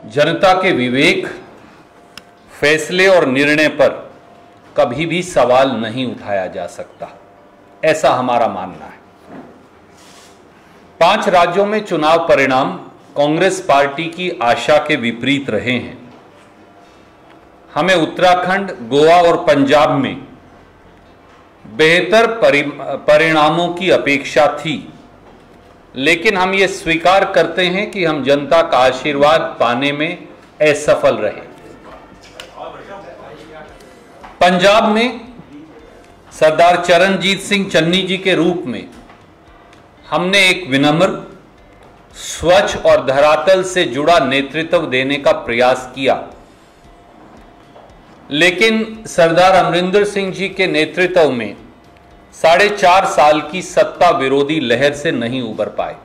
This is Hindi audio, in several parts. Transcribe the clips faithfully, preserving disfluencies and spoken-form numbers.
जनता के विवेक, फैसले और निर्णय पर कभी भी सवाल नहीं उठाया जा सकता, ऐसा हमारा मानना है। पांच राज्यों में चुनाव परिणाम कांग्रेस पार्टी की आशा के विपरीत रहे हैं। हमें उत्तराखंड, गोवा और पंजाब में बेहतर परिणामों की अपेक्षा थी, लेकिन हम ये स्वीकार करते हैं कि हम जनता का आशीर्वाद पाने में असफल रहे। पंजाब में सरदार चरणजीत सिंह चन्नी जी के रूप में हमने एक विनम्र, स्वच्छ और धरातल से जुड़ा नेतृत्व देने का प्रयास किया, लेकिन सरदार अमरिंदर सिंह जी के नेतृत्व में साढ़े चार साल की सत्ता विरोधी लहर से नहीं उबर पाए।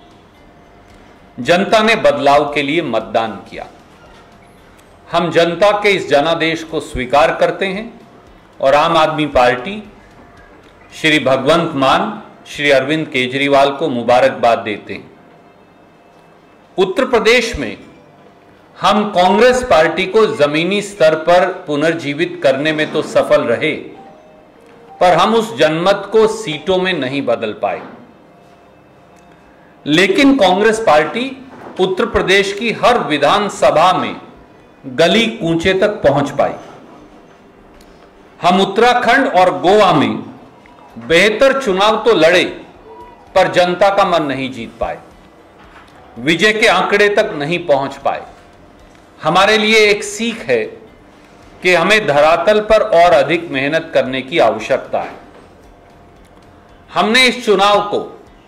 जनता ने बदलाव के लिए मतदान किया। हम जनता के इस जनादेश को स्वीकार करते हैं और आम आदमी पार्टी श्री भगवंत मान, श्री अरविंद केजरीवाल को मुबारकबाद देते हैं। उत्तर प्रदेश में हम कांग्रेस पार्टी को जमीनी स्तर पर पुनर्जीवित करने में तो सफल रहे, पर हम उस जनमत को सीटों में नहीं बदल पाए। लेकिन कांग्रेस पार्टी उत्तर प्रदेश की हर विधानसभा में गली कूंचे तक पहुंच पाई। हम उत्तराखंड और गोवा में बेहतर चुनाव तो लड़े, पर जनता का मन नहीं जीत पाए, विजय के आंकड़े तक नहीं पहुंच पाए। हमारे लिए एक सीख है कि हमें धरातल पर और अधिक मेहनत करने की आवश्यकता है। हमने इस चुनाव को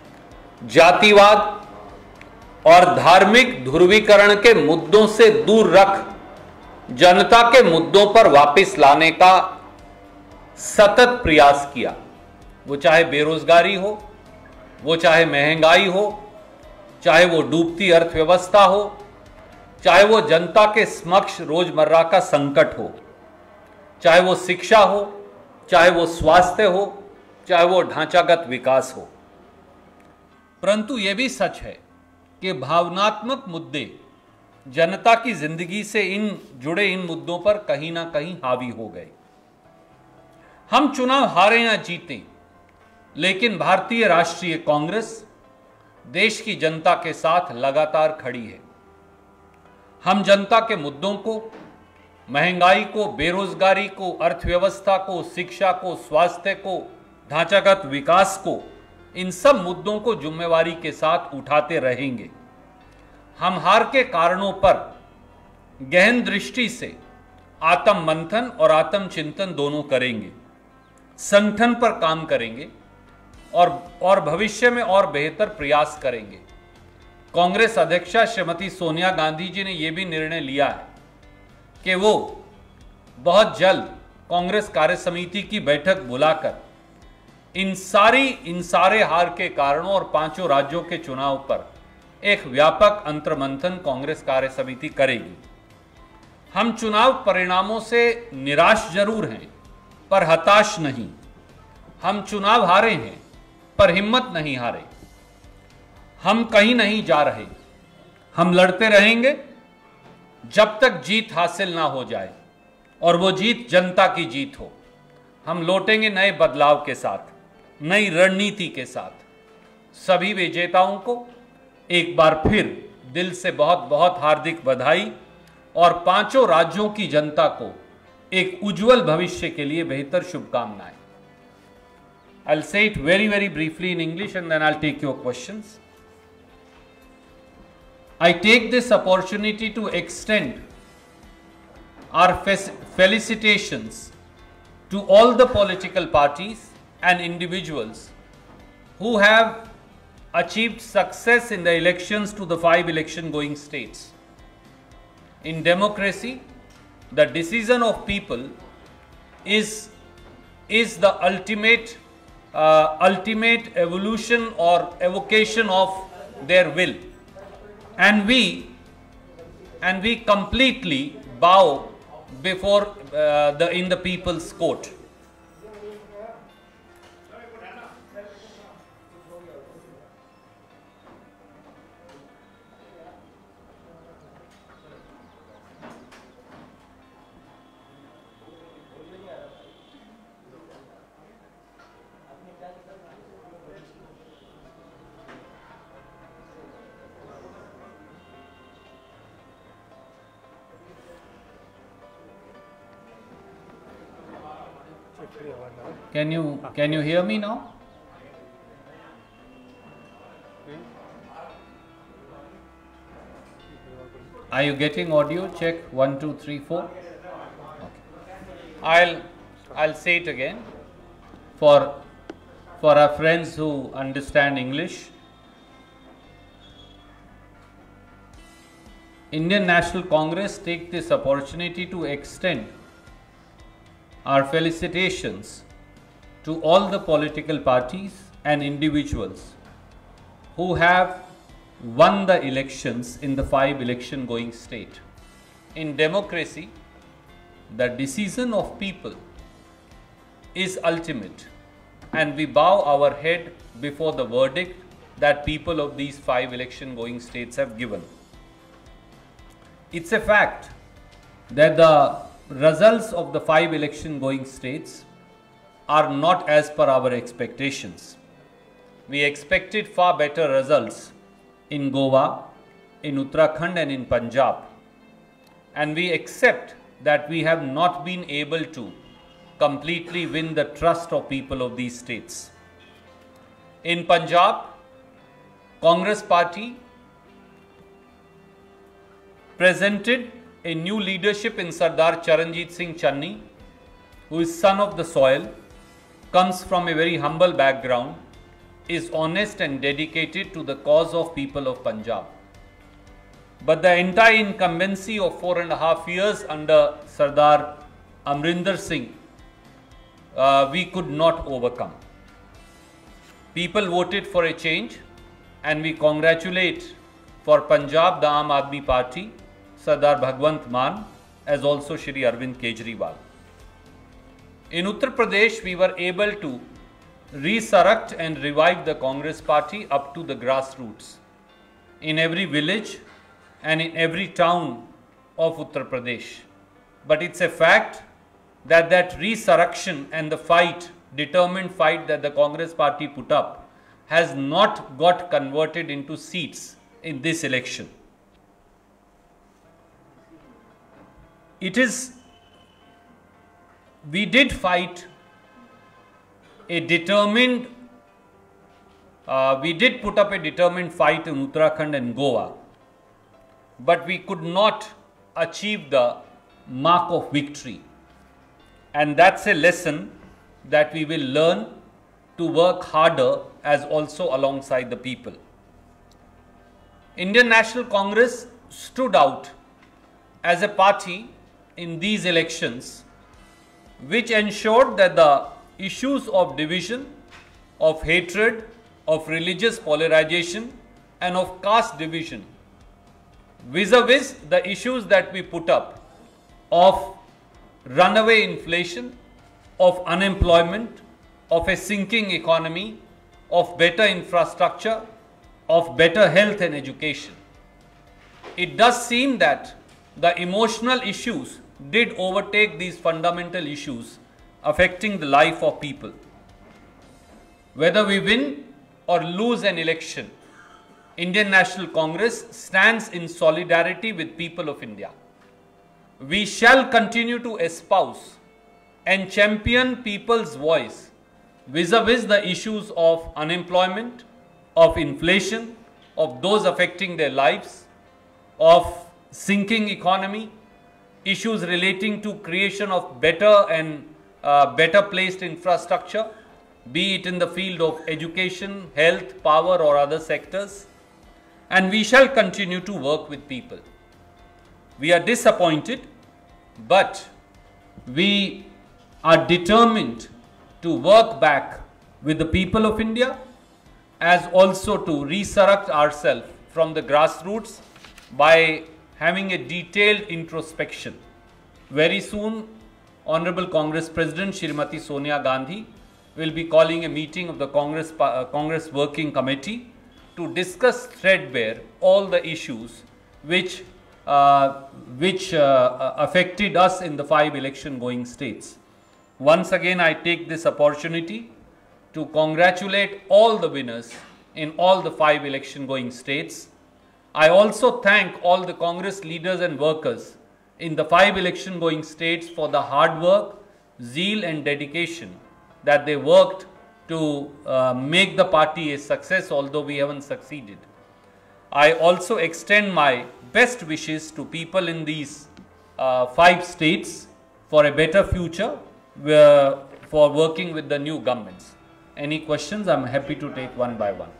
जातिवाद और धार्मिक ध्रुवीकरण के मुद्दों से दूर रख जनता के मुद्दों पर वापस लाने का सतत प्रयास किया। वो चाहे बेरोजगारी हो, वो चाहे महंगाई हो, चाहे वो डूबती अर्थव्यवस्था हो, चाहे वो जनता के समक्ष रोजमर्रा का संकट हो, चाहे वो शिक्षा हो, चाहे वो स्वास्थ्य हो, चाहे वो ढांचागत विकास हो। परंतु यह भी सच है कि भावनात्मक मुद्दे जनता की जिंदगी से इन जुड़े इन मुद्दों पर कहीं ना कहीं हावी हो गए। हम चुनाव हारे या जीते, लेकिन भारतीय राष्ट्रीय कांग्रेस देश की जनता के साथ लगातार खड़ी है। हम जनता के मुद्दों को, महंगाई को, बेरोजगारी को, अर्थव्यवस्था को, शिक्षा को, स्वास्थ्य को, ढांचागत विकास को, इन सब मुद्दों को जिम्मेवारी के साथ उठाते रहेंगे। हम हार के कारणों पर गहन दृष्टि से आत्म मंथन और आत्म चिंतन दोनों करेंगे, संगठन पर काम करेंगे और और भविष्य में और बेहतर प्रयास करेंगे। कांग्रेस अध्यक्षा श्रीमती सोनिया गांधी जी ने यह भी निर्णय लिया है कि वो बहुत जल्द कांग्रेस कार्य समिति की बैठक बुलाकर इन सारी इन सारे हार के कारणों और पांचों राज्यों के चुनाव पर एक व्यापक अंतर्मंथन कांग्रेस कार्य समिति करेगी। हम चुनाव परिणामों से निराश जरूर हैं, पर हताश नहीं। हम चुनाव हारे हैं, पर हिम्मत नहीं हारे। हम कहीं नहीं जा रहे। हम लड़ते रहेंगे जब तक जीत हासिल ना हो जाए, और वो जीत जनता की जीत हो। हम लौटेंगे नए बदलाव के साथ, नई रणनीति के साथ। सभी विजेताओं को एक बार फिर दिल से बहुत बहुत हार्दिक बधाई और पांचों राज्यों की जनता को एक उज्जवल भविष्य के लिए बेहतर शुभकामनाएं। I'll say it very very briefly in English and then I'll take your questions. I take this opportunity to extend our felicitations to all the political parties and individuals who have achieved success in the elections to the five election going states. In democracy, the decision of people is is the ultimate uh, ultimate evolution or evocation of their will, and we and we completely bow before uh, the in the people's court. Can you can you hear me now? Are you getting audio? Check one, two, three, four. Okay. I'll I'll say it again for for our friends who understand English. Indian National Congress take this opportunity to extend our felicitations to all the political parties and individuals who have won the elections in the five election going state. In democracy, the decision of people is ultimate, and we bow our head before the verdict that people of these five election going states have given. It's a fact that the results of the five election going states are not as per our expectations. We expected far better results in Goa, in Uttarakhand and in Punjab, and we accept that we have not been able to completely win the trust of people of these states. In Punjab, Congress Party presented a new leadership in Sardar Charanjit Singh Channi, who is son of the soil, comes from a very humble background, is honest and dedicated to the cause of people of Punjab. But the entire incumbency of four and a half years under Sardar Amrinder Singh, uh, we could not overcome. People voted for a change, and we congratulate for Punjab the Aam Aadmi Party, Sardar Bhagwant Mann, as also Shri Arvind Kejriwal. In Uttar Pradesh, we were able to resurrect and revive the Congress Party up to the grassroots in every village and in every town of Uttar Pradesh. But it's a fact that that resurrection and the fight, determined fight that the Congress Party put up has not got converted into seats in this election. It is, we did fight a determined, uh, we did put up a determined fight in Uttarakhand and Goa, but we could not achieve the mark of victory. And that's a lesson that we will learn to work harder as also alongside the people. Indian National Congress stood out as a party in these elections which ensured that the issues of division, of hatred, of religious polarization and of caste division, vis-a-vis the issues that we put up of runaway inflation, of unemployment, of a sinking economy, of better infrastructure, of better health and education. It does seem that the emotional issues did overtake these fundamental issues affecting the life of people. Whether we win or lose an election, Indian National Congress stands in solidarity with people of India. We shall continue to espouse and champion people's voice vis-a-vis the issues of unemployment, of inflation, of those affecting their lives, of sinking economy, issues relating to creation of better and uh, better placed infrastructure, be it in the field of education, health, power or other sectors. And we shall continue to work with people. We are disappointed, but we are determined to work back with the people of India, as also to resurrect ourselves from the grassroots by having a detailed introspection. Very soon, Honorable Congress President Shrimati Sonia Gandhi will be calling a meeting of the Congress, uh, Congress Working Committee to discuss threadbare all the issues which, uh, which uh, affected us in the five election going states. Once again, I take this opportunity to congratulate all the winners in all the five election going states. I also thank all the Congress leaders and workers in the five election going states for the hard work, zeal and dedication that they worked to uh, make the party a success, although we haven't succeeded. I also extend my best wishes to people in these uh, five states for a better future, uh, for working with the new governments. Any questions? I'm happy to take one by one.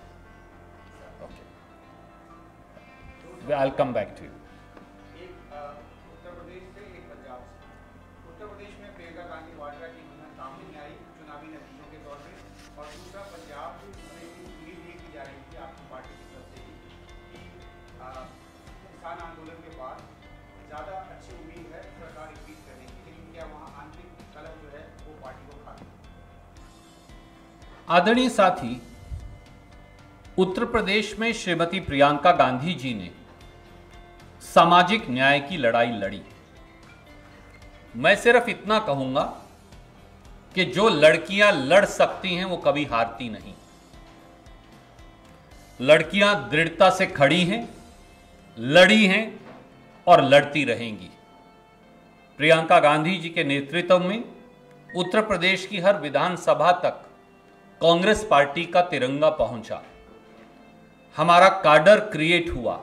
Okay. I'll come back to you. आदरणीय साथी, उत्तर प्रदेश में श्रीमती प्रियंका गांधी जी ने सामाजिक न्याय की लड़ाई लड़ी। मैं सिर्फ इतना कहूंगा कि जो लड़कियां लड़ सकती हैं वो कभी हारती नहीं। लड़कियां दृढ़ता से खड़ी हैं, लड़ी हैं और लड़ती रहेंगी। प्रियंका गांधी जी के नेतृत्व में उत्तर प्रदेश की हर विधानसभा तक कांग्रेस पार्टी का तिरंगा पहुंचा, हमारा काडर क्रिएट हुआ।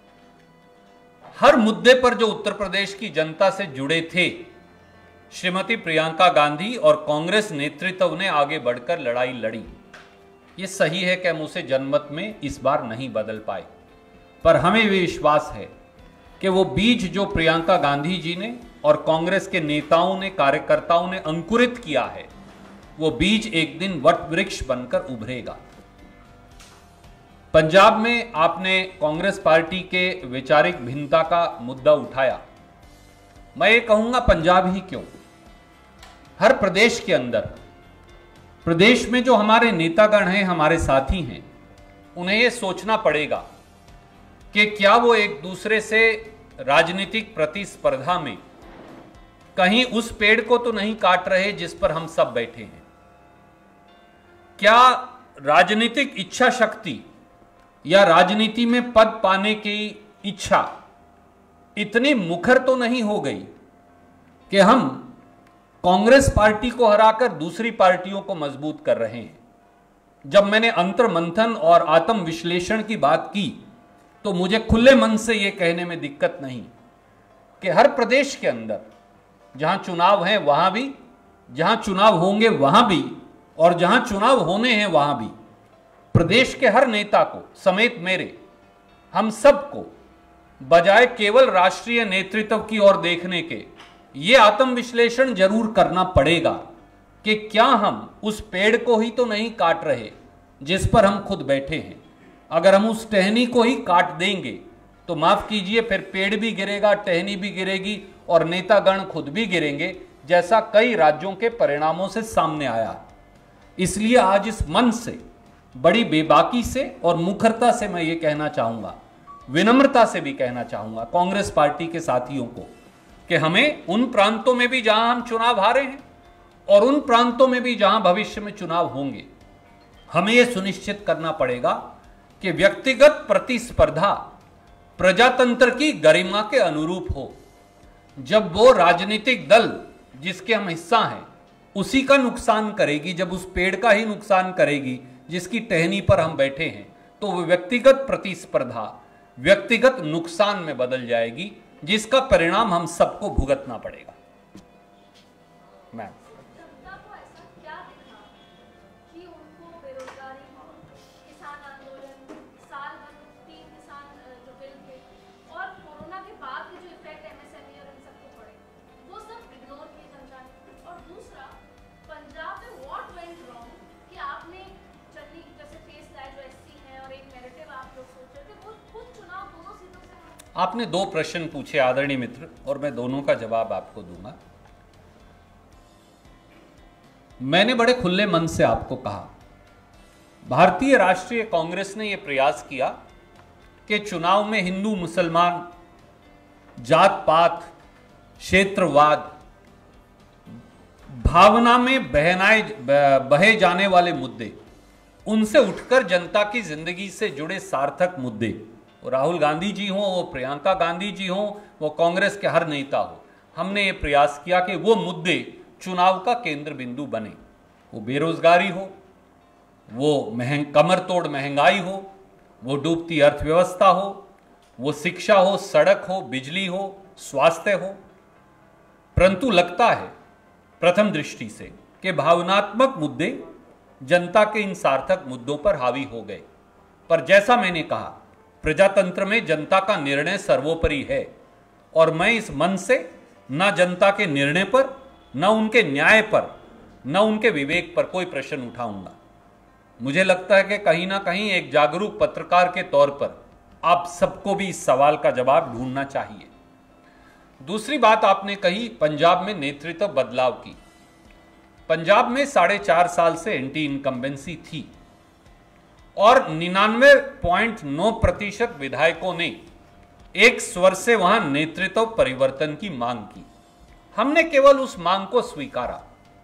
हर मुद्दे पर जो उत्तर प्रदेश की जनता से जुड़े थे, श्रीमती प्रियंका गांधी और कांग्रेस नेतृत्व ने आगे बढ़कर लड़ाई लड़ी। ये सही है कि हम उसे जनमत में इस बार नहीं बदल पाए, पर हमें भी विश्वास है कि वो बीज जो प्रियंका गांधी जी ने और कांग्रेस के नेताओं ने, कार्यकर्ताओं ने अंकुरित किया है, वो बीज एक दिन वट वृक्ष बनकर उभरेगा। पंजाब में आपने कांग्रेस पार्टी के वैचारिक भिन्नता का मुद्दा उठाया। मैं ये कहूंगा, पंजाब ही क्यों, हर प्रदेश के अंदर, प्रदेश में जो हमारे नेतागण हैं, हमारे साथी हैं, उन्हें ये सोचना पड़ेगा कि क्या वो एक दूसरे से राजनीतिक प्रतिस्पर्धा में कहीं उस पेड़ को तो नहीं काट रहे जिस पर हम सब बैठे हैं। क्या राजनीतिक इच्छा शक्ति या राजनीति में पद पाने की इच्छा इतनी मुखर तो नहीं हो गई कि हम कांग्रेस पार्टी को हराकर दूसरी पार्टियों को मजबूत कर रहे हैं। जब मैंने अंतर मंथन और आत्म विश्लेषण की बात की तो मुझे खुले मन से यह कहने में दिक्कत नहीं कि हर प्रदेश के अंदर जहां चुनाव हैं वहां भी, जहां चुनाव होंगे वहां भी, और जहां चुनाव होने हैं वहां भी, प्रदेश के हर नेता को समेत मेरे, हम सबको बजाय केवल राष्ट्रीय नेतृत्व की ओर देखने के ये आत्म विश्लेषण जरूर करना पड़ेगा कि क्या हम उस पेड़ को ही तो नहीं काट रहे जिस पर हम खुद बैठे हैं। अगर हम उस टहनी को ही काट देंगे तो माफ कीजिए, फिर पेड़ भी गिरेगा, टहनी भी गिरेगी और नेतागण खुद भी गिरेंगे, जैसा कई राज्यों के परिणामों से सामने आया। इसलिए आज इस मन से, बड़ी बेबाकी से और मुखरता से मैं ये कहना चाहूंगा, विनम्रता से भी कहना चाहूंगा कांग्रेस पार्टी के साथियों को कि हमें उन प्रांतों में भी जहां हम चुनाव हारे हैं और उन प्रांतों में भी जहां भविष्य में चुनाव होंगे, हमें यह सुनिश्चित करना पड़ेगा कि व्यक्तिगत प्रतिस्पर्धा प्रजातंत्र की गरिमा के अनुरूप हो। जब वो राजनीतिक दल जिसके हम हिस्सा हैं उसी का नुकसान करेगी, जब उस पेड़ का ही नुकसान करेगी जिसकी टहनी पर हम बैठे हैं, तो वो व्यक्तिगत प्रतिस्पर्धा व्यक्तिगत नुकसान में बदल जाएगी, जिसका परिणाम हम सबको भुगतना पड़ेगा। मैम, आपने दो प्रश्न पूछे आदरणीय मित्र, और मैं दोनों का जवाब आपको दूंगा। मैंने बड़े खुले मन से आपको कहा, भारतीय राष्ट्रीय कांग्रेस ने यह प्रयास किया कि चुनाव में हिंदू मुसलमान, जात पात, क्षेत्रवाद, भावना में बहनाए बहे जाने वाले मुद्दे, उनसे उठकर जनता की जिंदगी से जुड़े सार्थक मुद्दे, वो राहुल गांधी जी हों, वो प्रियंका गांधी जी हों, वो कांग्रेस के हर नेता हो, हमने ये प्रयास किया कि वो मुद्दे चुनाव का केंद्र बिंदु बने। वो बेरोजगारी हो, वो महंग कमर तोड़ महंगाई हो, वो डूबती अर्थव्यवस्था हो, वो शिक्षा हो, सड़क हो, बिजली हो, स्वास्थ्य हो। परंतु लगता है प्रथम दृष्टि से कि भावनात्मक मुद्दे जनता के इन सार्थक मुद्दों पर हावी हो गए। पर जैसा मैंने कहा, प्रजातंत्र में जनता का निर्णय सर्वोपरि है और मैं इस मन से न जनता के निर्णय पर, न उनके न्याय पर, न उनके विवेक पर कोई प्रश्न उठाऊंगा। मुझे लगता है कि कहीं ना कहीं एक जागरूक पत्रकार के तौर पर आप सबको भी इस सवाल का जवाब ढूंढना चाहिए। दूसरी बात आपने कही पंजाब में नेतृत्व बदलाव की। पंजाब में साढ़े चार साल से एंटी इनकम्बेंसी थी और निन्यानवे पॉइंट नौ प्रतिशत विधायकों ने एक स्वर से वहां नेतृत्व परिवर्तन की मांग की। हमने केवल उस मांग को स्वीकारा,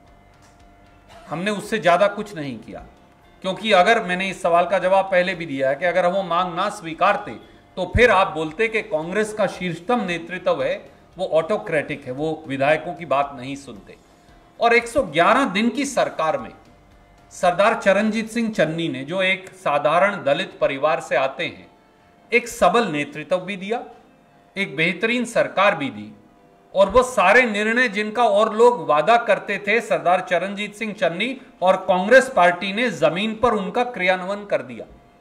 हमने उससे ज्यादा कुछ नहीं किया। क्योंकि अगर, मैंने इस सवाल का जवाब पहले भी दिया है कि अगर वो मांग ना स्वीकारते तो फिर आप बोलते कि कांग्रेस का शीर्षतम नेतृत्व है वो ऑटोक्रेटिक है, वो विधायकों की बात नहीं सुनते। और एक सौ ग्यारह दिन की सरकार में सरदार चरणजीत सिंह चन्नी ने, जो एक साधारण दलित परिवार से आते हैं, एक सबल नेतृत्व भी दिया, एक बेहतरीन सरकार भी दी और वो सारे निर्णय जिनका और लोग वादा करते थे, सरदार चरणजीत सिंह चन्नी और कांग्रेस पार्टी ने जमीन पर उनका क्रियान्वयन कर दिया।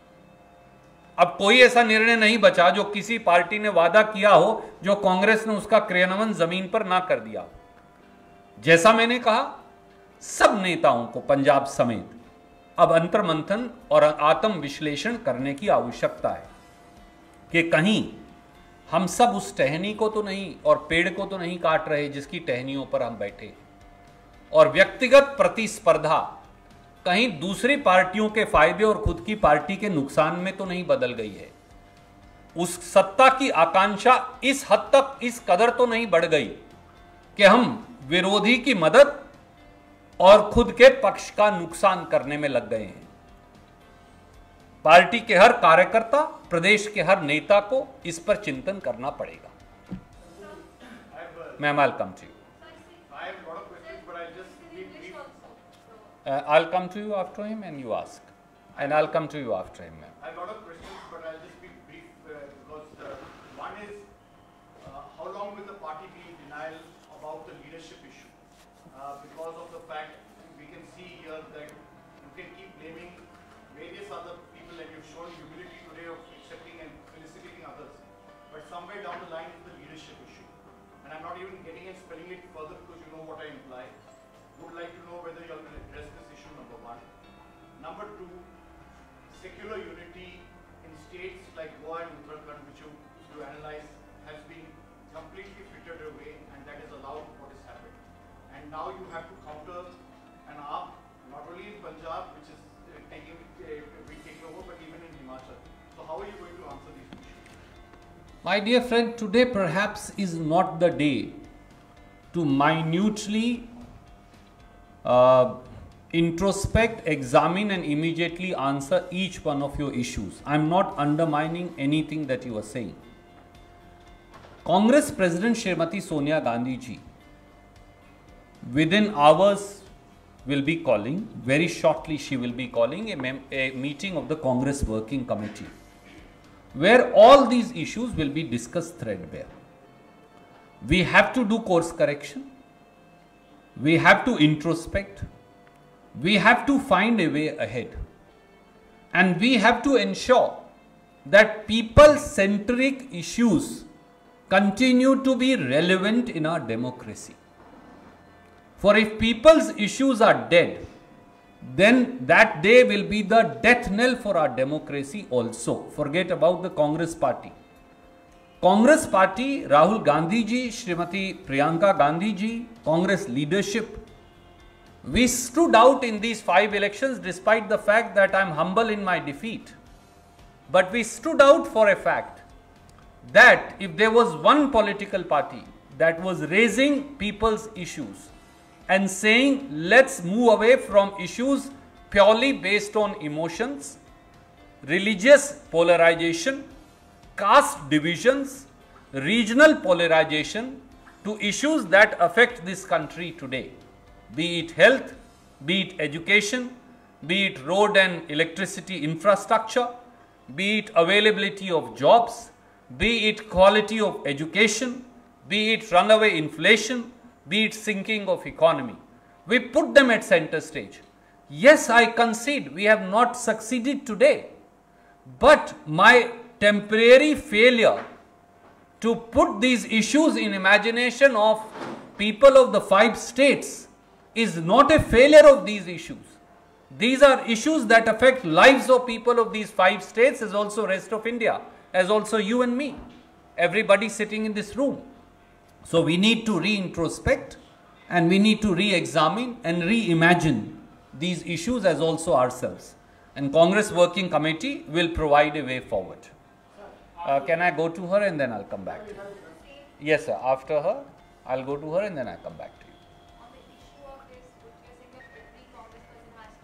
अब कोई ऐसा निर्णय नहीं बचा जो किसी पार्टी ने वादा किया हो जो कांग्रेस ने उसका क्रियान्वयन जमीन पर ना कर दिया। जैसा मैंने कहा, सब नेताओं को पंजाब समेत अब अंतर्मंथन और आत्म विश्लेषण करने की आवश्यकता है कि कहीं हम सब उस टहनी को तो नहीं और पेड़ को तो नहीं काट रहे जिसकी टहनियों पर हम बैठे, और व्यक्तिगत प्रतिस्पर्धा कहीं दूसरी पार्टियों के फायदे और खुद की पार्टी के नुकसान में तो नहीं बदल गई है। उस सत्ता की आकांक्षा इस हद तक, इस कदर तो नहीं बढ़ गई कि हम विरोधी की मदद और खुद के पक्ष का नुकसान करने में लग गए हैं। पार्टी के हर कार्यकर्ता, प्रदेश के हर नेता को इस पर चिंतन करना पड़ेगा। Ma'am, I'll come to you. I have a lot of questions, but I'll just be brief. Uh, I'll come to you after him and you ask. And I'll come to you after him, ma'am. I have a lot of questions, but I'll just be brief uh, because uh, one is uh, how long will the party be in denial about the leadership issue? Uh, because of the fact we can see here that you can keep blaming various other people and you've shown humility today of accepting and felicitating others. But somewhere down the line is the leadership issue. And I'm not even getting and spelling it further because you know what I imply. Would like to know whether you are going to address this issue, number one. Number two, secular unity in states like Goa and Uttarakhand, which you, you analyze, has been completely frittered away, and that has allowed what has happened. And now you have to counter an arc, not only in Punjab, which is uh, taking, uh, being taken over, but even in Himachal. So how are you going to answer these issues? My dear friend, today perhaps is not the day to minutely uh, introspect, examine and immediately answer each one of your issues. I am not undermining anything that you are saying. Congress President Srimati Sonia Gandhi ji within hours will be calling, very shortly she will be calling a, mem a meeting of the Congress Working Committee where all these issues will be discussed threadbare. We have to do course correction. We have to introspect. We have to find a way ahead. And we have to ensure that people-centric issues continue to be relevant in our democracy. For if people's issues are dead, then that day will be the death knell for our democracy also. Forget about the Congress party. Congress party, Rahul Gandhi ji, Srimati Priyanka Gandhi ji, Congress leadership, we stood out in these five elections despite the fact that I am humble in my defeat. But we stood out for a fact that if there was one political party that was raising people's issues and saying, let's move away from issues purely based on emotions, religious polarization, caste divisions, regional polarization, to issues that affect this country today. be it health, be it education, be it road and electricity infrastructure, be it availability of jobs, be it quality of education, be it runaway inflation, be it sinking of economy. We put them at center stage. Yes, I concede we have not succeeded today, but my temporary failure to put these issues in imagination of people of the five states is not a failure of these issues. These are issues that affect lives of people of these five states, as also rest of India, as also you and me, everybody sitting in this room. So we need to re-introspect, and we need to re-examine and reimagine these issues as also ourselves. And Congress Working Committee will provide a way forward. Uh, can I go to her and then I'll come back to you? Yes, sir. After her, I'll go to her and then I'll come back to you. On the issue of this, which you're saying that every Congress person has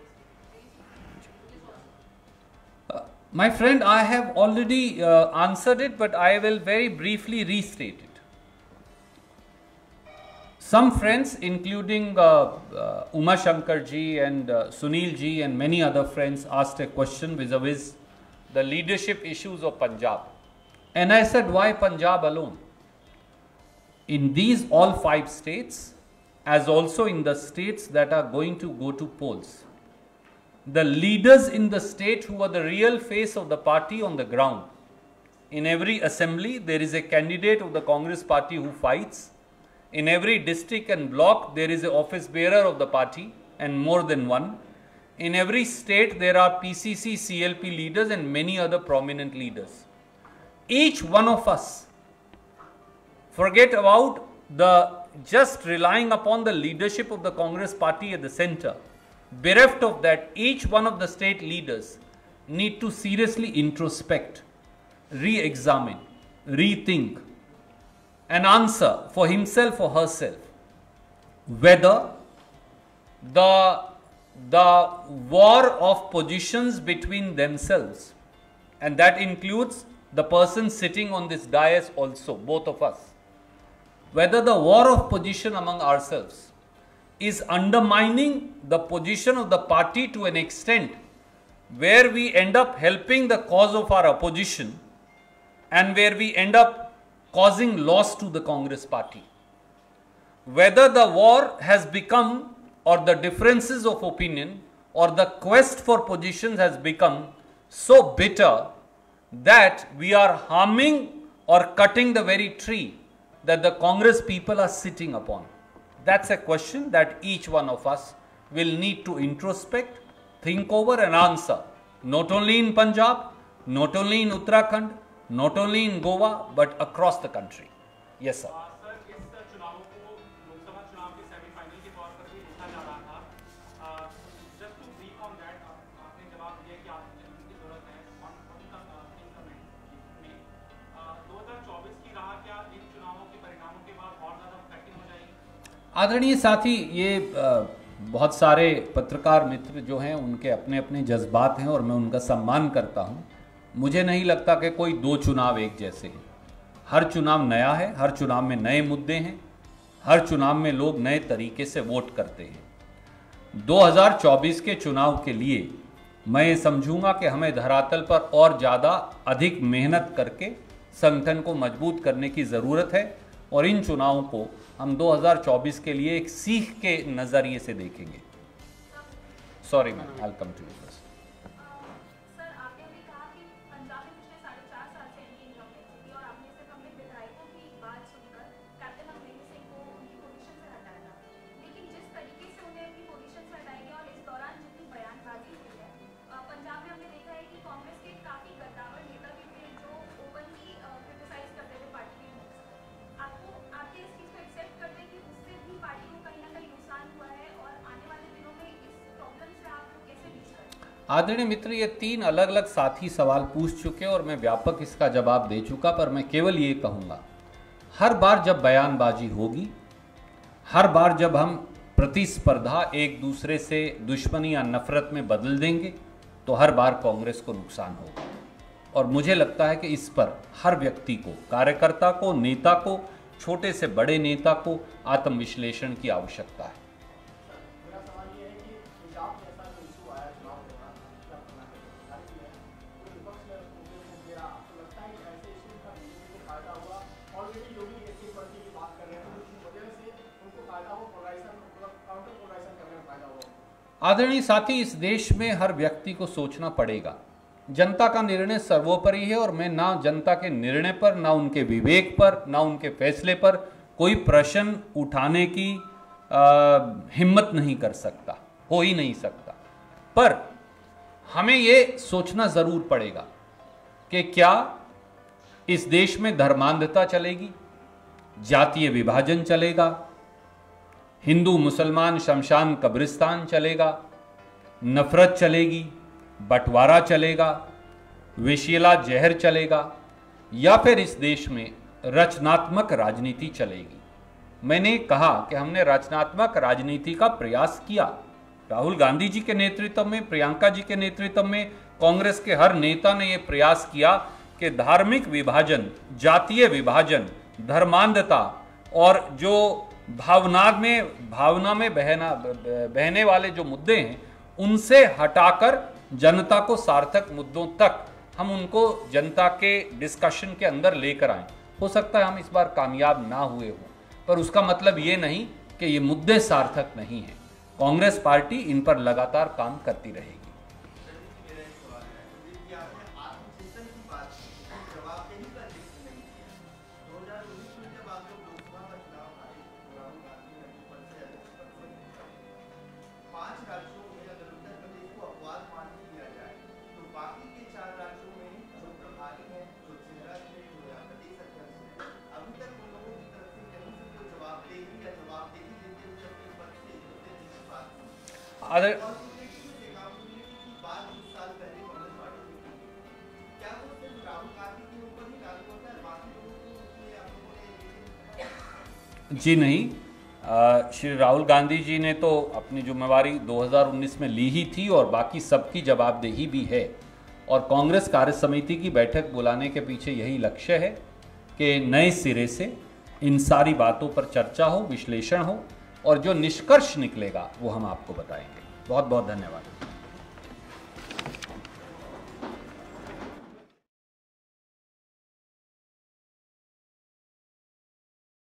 to raise, Uh, my friend, I have already uh, answered it, but I will very briefly restate it. Some friends, including uh, uh, Uma Shankar ji and uh, Sunil ji and many other friends, asked a question vis-a-vis the leadership issues of Punjab. And I said, why Punjab alone? In these all five states, as also in the states that are going to go to polls, the leaders in the state who are the real face of the party on the ground, in every assembly there is a candidate of the Congress party who fights. In every district and block there is an office bearer of the party, and more than one. In every state there are P C C, C L P leaders and many other prominent leaders. Each one of us, forget about the just relying upon the leadership of the Congress party at the center. Bereft of that, each one of the state leaders need to seriously introspect, re-examine, rethink, and answer for himself or herself whether the, the war of positions between themselves, and that includes the person sitting on this dais also, both of us, whether the war of position among ourselves is undermining the position of the party to an extent where we end up helping the cause of our opposition and where we end up causing loss to the Congress party. Whether the war has become, or the differences of opinion or the quest for positions has become so bitter that we are harming or cutting the very tree that the Congress people are sitting upon. That's a question that each one of us will need to introspect, think over and answer, not only in Punjab, not only in Uttarakhand, not only in Goa, but across the country. Yes, sir. Sir इस चुनावों को लोकसभा चुनाव के सेमीफाइनल के तौर पर भी देखा जा रहा था. Just to brief on that, आपने जवाब दिया कि आप की जरूरत है ऑन इन कमेंट में. दो हज़ार चौबीस की राह क्या इन चुनावों के परिणामों के बाद और ज्यादा इफेक्टिव हो जाएगी? आदरणीय साथी, ये बहुत सारे पत्रकार मित्र जो हैं उनके अपने अपने जज्बात हैं और मैं उनका सम्मान करता हूं. मुझे नहीं लगता कि कोई दो चुनाव एक जैसे हैं. हर चुनाव नया है, हर चुनाव में नए मुद्दे हैं, हर चुनाव में लोग नए तरीके से वोट करते हैं. दो हज़ार चौबीस के चुनाव के लिए मैं ये समझूंगा कि हमें धरातल पर और ज़्यादा अधिक मेहनत करके संगठन को मजबूत करने की ज़रूरत है और इन चुनावों को हम दो हज़ार चौबीस के लिए एक सीख के नज़रिए से देखेंगे. Sorry ma'am, I will come to you. Sir आपने अभी कहा कि पंजाब में पिछले साढ़े चार साल से एंटी इनकम्बेंसी थी और आपने सिर्फ अपने विधायकों की बात सुनकर कैप्टन अमरिंदर सिंह को उनकी पोजीशन से हटाया था. लेकिन जिस तरीके से उन्हें उनकी पोजीशन से हटाया गया और इस दौरान जितनी बयानबाजी हुई है, पंजाब में हमने देखा है कि कांग्रेस के काफी गद्दावर नेता भी थे जो ओपनली क्रिटिसाइज करते थे पार्टी के मूव्स. आपको आपके इस चीज को एक्सेप्ट करते हैं कि उससे भी पार्टी को कहीं ना कहीं नुकसान हुआ है और आने वाले दिनों में इस प्रॉब्लम से आप लोग कैसे डील करेंगे? आदरणीय मित्र, ये तीन अलग अलग साथी सवाल पूछ चुके और मैं व्यापक इसका जवाब दे चुका, पर मैं केवल ये कहूँगा, हर बार जब बयानबाजी होगी, हर बार जब हम प्रतिस्पर्धा एक दूसरे से दुश्मनी या नफरत में बदल देंगे, तो हर बार कांग्रेस को नुकसान होगा. और मुझे लगता है कि इस पर हर व्यक्ति को, कार्यकर्ता को, नेता को, छोटे से बड़े नेता को आत्मविश्लेषण की आवश्यकता है. आदरणीय साथी, इस देश में हर व्यक्ति को सोचना पड़ेगा। जनता का निर्णय सर्वोपरि है और मैं ना जनता के निर्णय पर, ना उनके विवेक पर, ना उनके फैसले पर कोई प्रश्न उठाने की आ, हिम्मत नहीं कर सकता, हो ही नहीं सकता। पर हमें ये सोचना जरूर पड़ेगा कि क्या इस देश में धर्मांधता चलेगी, जातीय विभाजन चलेगा, हिंदू मुसलमान शमशान कब्रिस्तान चलेगा, नफरत चलेगी, बंटवारा चलेगा, विषैला जहर चलेगा, या फिर इस देश में रचनात्मक राजनीति चलेगी। मैंने कहा कि हमने रचनात्मक राजनीति का प्रयास किया। राहुल गांधी जी के नेतृत्व में, प्रियंका जी के नेतृत्व में, कांग्रेस के हर नेता ने यह प्रयास किया कि धार्मिक विभाजन, जातीय विभाजन, धर्मांधता और जो भावना में भावना में बहना बहने वाले जो मुद्दे हैं उनसे हटाकर जनता को सार्थक मुद्दों तक हम उनको जनता के डिस्कशन के अंदर लेकर आए। हो सकता है हम इस बार कामयाब ना हुए हों, पर उसका मतलब ये नहीं कि ये मुद्दे सार्थक नहीं हैं। कांग्रेस पार्टी इन पर लगातार काम करती रहेगी। अदर जी नहीं, आ, श्री राहुल गांधी जी ने तो अपनी जिम्मेवारी दो हज़ार उन्नीस में ली ही थी और बाकी सबकी जवाबदेही भी है। और कांग्रेस कार्य समिति की बैठक बुलाने के पीछे यही लक्ष्य है कि नए सिरे से इन सारी बातों पर चर्चा हो, विश्लेषण हो और जो निष्कर्ष निकलेगा वो हम आपको बताएंगे। बहुत बहुत धन्यवाद।